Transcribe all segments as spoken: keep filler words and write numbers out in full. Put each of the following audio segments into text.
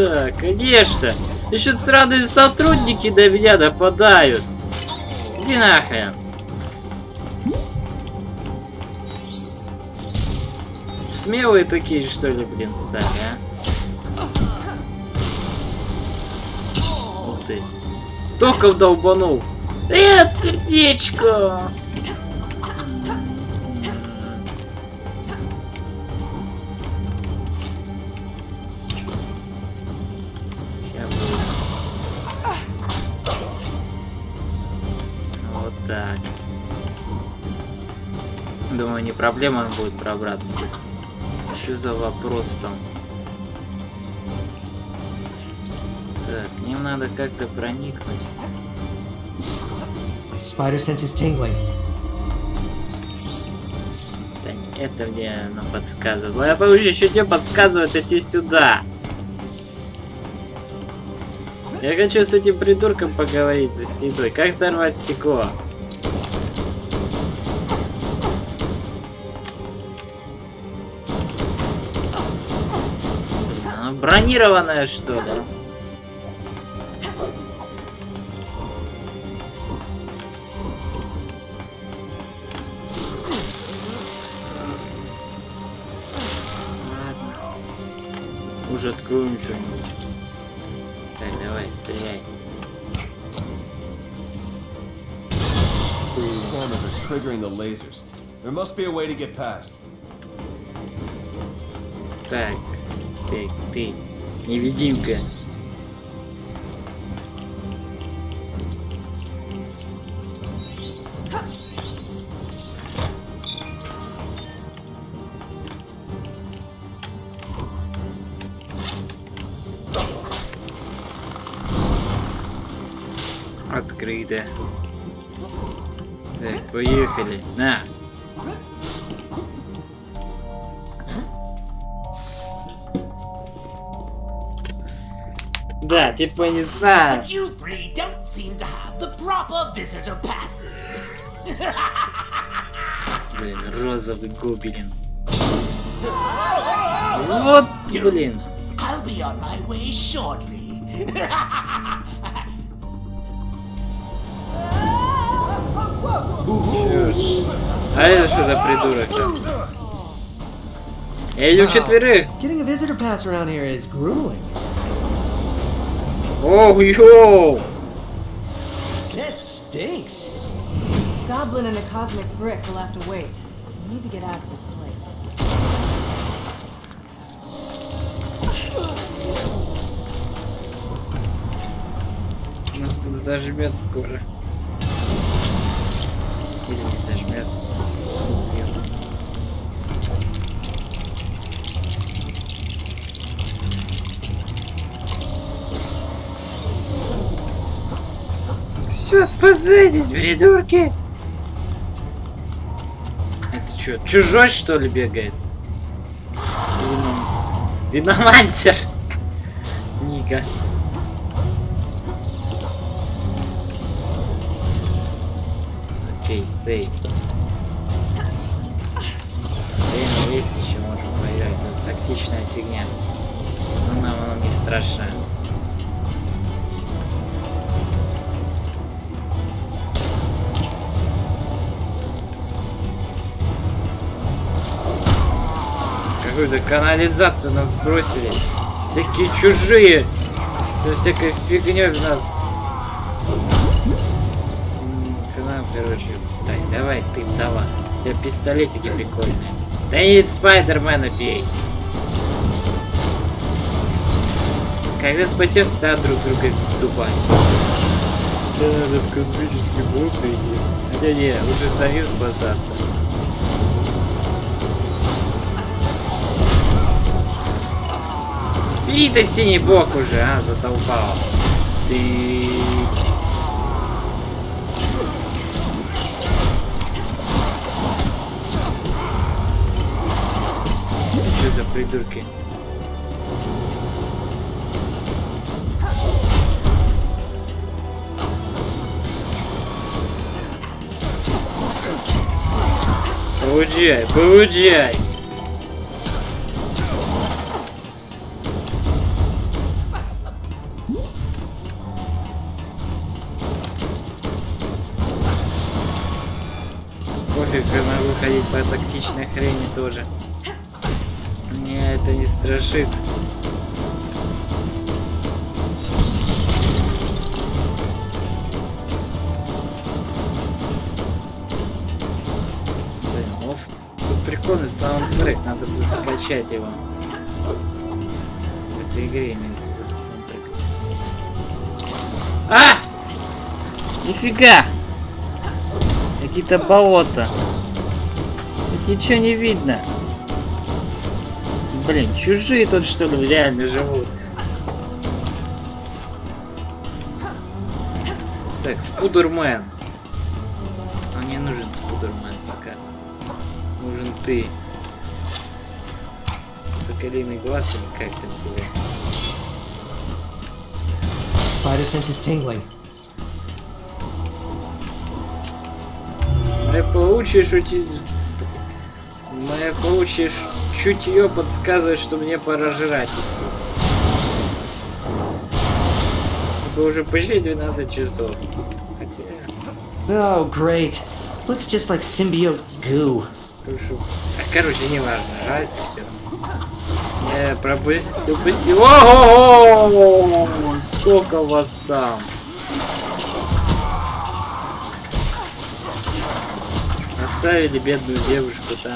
Да, конечно. Еще сраные сотрудники до меня нападают. Иди нахрен. Смелые такие, что ли, блин, стали, а? Ух ты. Только долбанул. Нет, сердечко. Сейчас будет. Вот так. Думаю, не проблема будет пробраться тут. Что за вопрос там? Так, к ним надо как-то проникнуть. Spider sense is tingling. Да не, это мне оно подсказывает. Моя повыше еще тебе подсказывает идти сюда. Я хочу с этим придурком поговорить за стеной. Как сорвать стекло? Бронированная, что ли? Ладно. Уже откроем что-нибудь. Так, давай, стреляй. Так. Ты, ты, невидимка. Открыто. Так, поехали. На. Да, типа не знаю. But you three don't seem to have the proper visitor passes. Блин, розовый гоблин. Вот, блин. I'll be on my way shortly. А это что за придурок там? Я иду четверых. Getting a visitor pass around here is grueling. Оу, йоу! This stinks. Goblin and the cosmic brick will have to wait. We need to get out of this place. Нас тут зажмет скоро. Или не зажмет. Все, спасайтесь, придурки! Это что, чужой что ли бегает? Виномансер! Ника. Окей, сейф. Время есть, еще можем поиграть. Это токсичная фигня. Но нам оно не страшно. Какую-то канализацию нас сбросили. Всякие чужие. Со всякой фигней в нас. К нам, короче. Так, давай, ты, давай. У тебя пистолетики прикольные. Да и Спайдермена бей. Когда спасемся, друг друга дубасить. Да, этот космический бог прийти. Хотя не, лучше самим спасаться. Бери-то синий бок уже, а, затолпал. Ты... Что за придурки? Получай, получай! как я могу ходить по токсичной хрени тоже. Мне это не страшит. Блин, ну, тут прикольный саундтрек, надо будет скачать его. В этой игре имеется в виду саундтрек. А! Нифига! Какие-то болота. Тут ничего не видно. Блин, чужие тут что ли реально живут? Так, Спудермен. А мне нужен Спудермен пока. Нужен ты. Соколиный глаз или как там тебя? Spider sense is tingling. Моя паучья шути... Моя паучья чутье подсказывает, что мне пора жрать идти. Это уже почти двенадцать часов. Хотя... Oh, great. Looks just like symbiote goo. Прошу. А, короче, не важно, жрать все. Я пропустил... пропустил... Ого! Сколько вас там? Оставили бедную девушку там.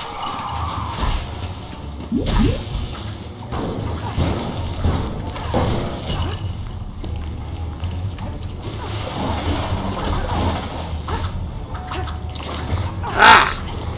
А!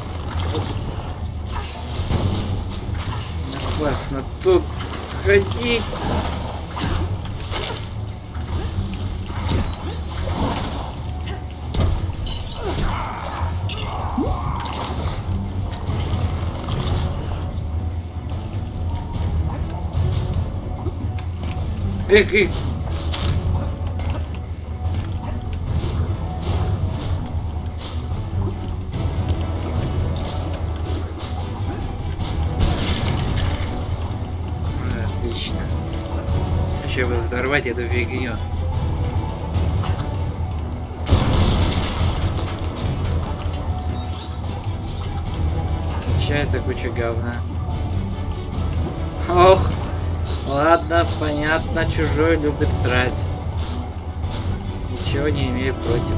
Опасно тут ходить. Эх, эх. Отлично. Еще бы взорвать эту фигню. Чай это куча говна. Ох. Ладно, понятно, чужой любит срать. Ничего не имею против.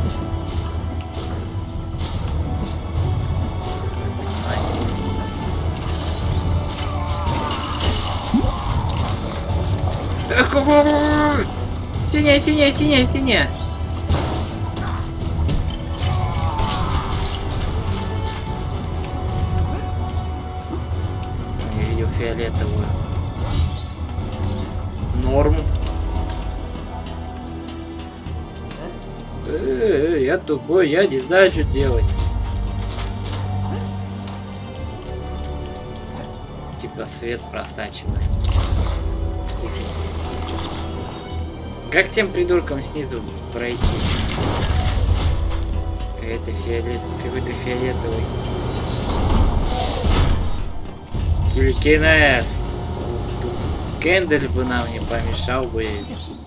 Синяя, синяя, синяя, синяя. Я видел фиолетовую. Норм. Э-э-э, я тупой, я не знаю, что делать. Типа свет просачивается. Тихо, тихо, тихо. Как тем придуркам снизу пройти? Какой-то фиолет... какой-то фиолетовый. Телекинез. Кендель бы нам не помешал бы. Ну,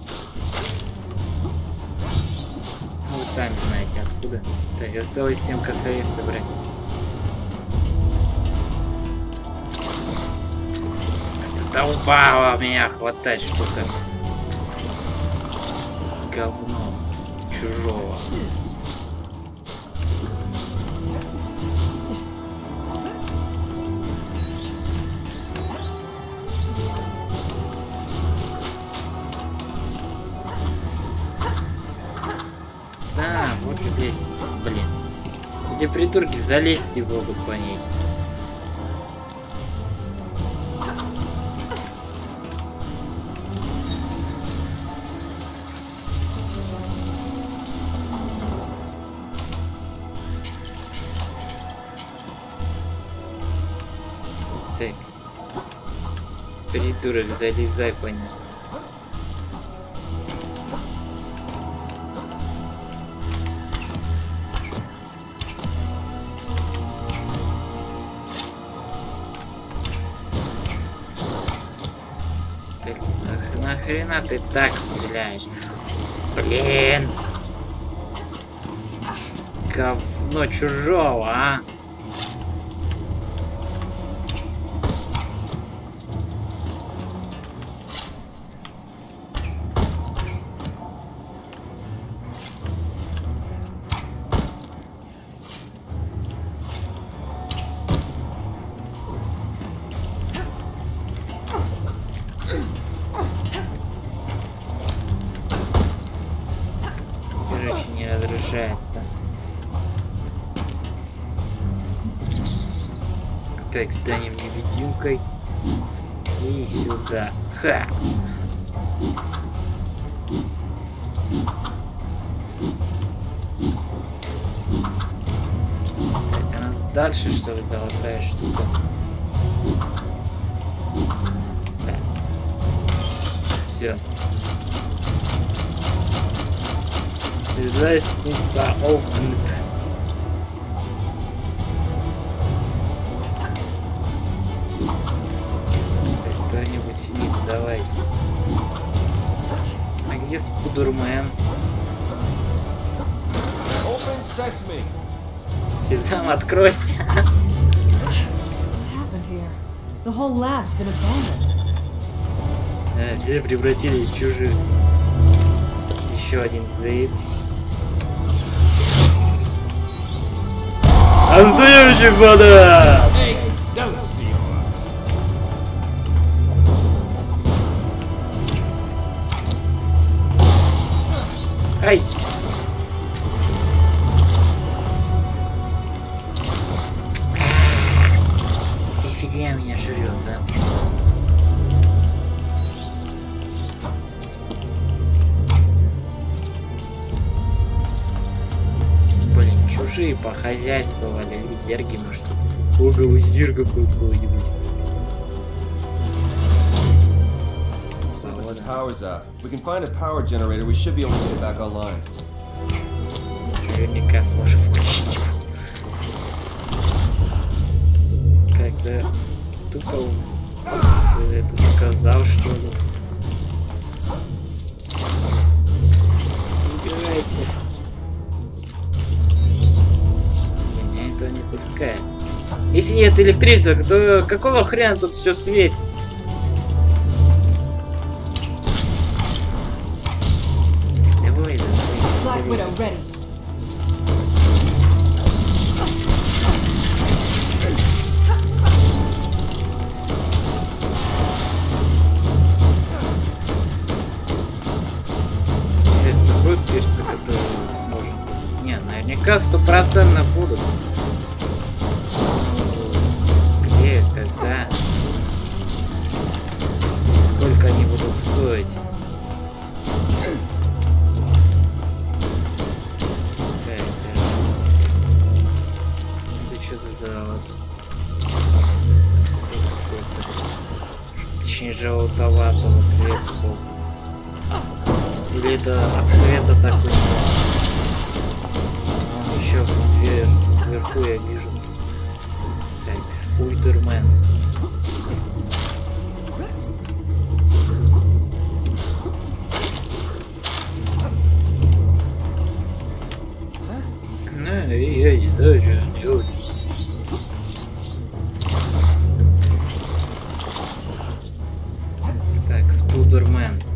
вы сами знаете откуда. Так, осталось семь косарей собрать. Задолбала меня хватать штука. Говно чужого. Да, вот же лестница, блин. Эти придурки залезть не могут по ней. Так. Придурок, залезай по ней. Нахрена ты так стреляешь? Блин. Говно. говно чужого, а? Короче, не разрушается. Так, станем невидимкой. И сюда. Ха! Так, а нас дальше что ли золотая штука? Да. Все. Лестница огнет. Кто-нибудь снизу, давайте. А где Спудермен? Сезам, откройся. What happened here? The whole lab's been abandoned. Да, все превратились в чужих. Еще один зейв. Остающая вода! Ай! Все фигня меня жрет, да? Блин, чужие похозяйствовали, или зерги, может, логовый зерга какой-нибудь. The power's out. We can find a power generator. We should be able to get it back online. Наверняка сможем включить его. Как-то тупо ты это сказал, что ли? Убирайся. Меня это не пускает. Если нет электричества, то какого хрена тут все светит? Black Widow ready. Это будут персы, которые можно будет. Не, наверняка стопроцентно будут. Где, когда? Сколько они будут стоить? Точнее, желтоватого цвета сбоку. Или это от цвета такой? Вон еще вверх, вверху я вижу. Так, Спудермен. Ну и я не знаю, что делать. Так, Спудермен.